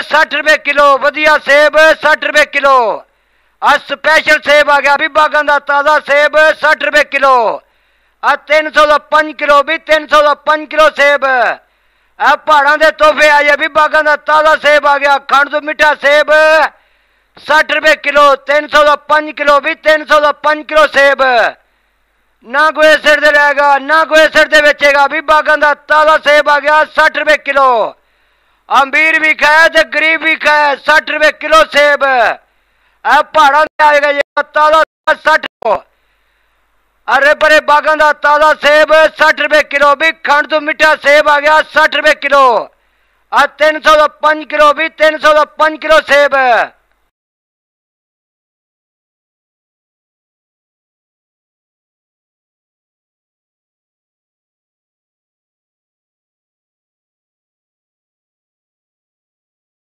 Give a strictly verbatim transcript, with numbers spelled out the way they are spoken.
साठ रुपए किलो वधिया सेब साठ रुपए किलो। आ स्पेशल सेब आ गया विभागां दा ताजा सेब साठ रुपए किलो। आ तीन सौ का पांच किलो भी तीन सौ का पांच किलो सेब। आ पहाड़ों के तोहफे आए विभागां दा ताजा सेब आ गया खंड तो मिठा सेब साठ रुपए किलो। तीन सौ का पांच किलो भी तीन सौ का पांच किलो सेब। ना कोई सिर दे रहेगा ना कोई सिर दे बेचेगा विभागां दा ताजा सेब आ गया साठ रुपए किलो। अमीर भी खाए तो गरीब भी खाए साठ रुपए किलो सेब। पहाड़ों में आएगा ये ताजा साठ। अरे बड़े बागां दा ताजा सेब साठ रुपए किलो भी खंड तो मिठा सेब आ गया साठ रुपए किलो। आ तीन सौ का पांच किलो भी तीन सौ का पांच किलो सेब।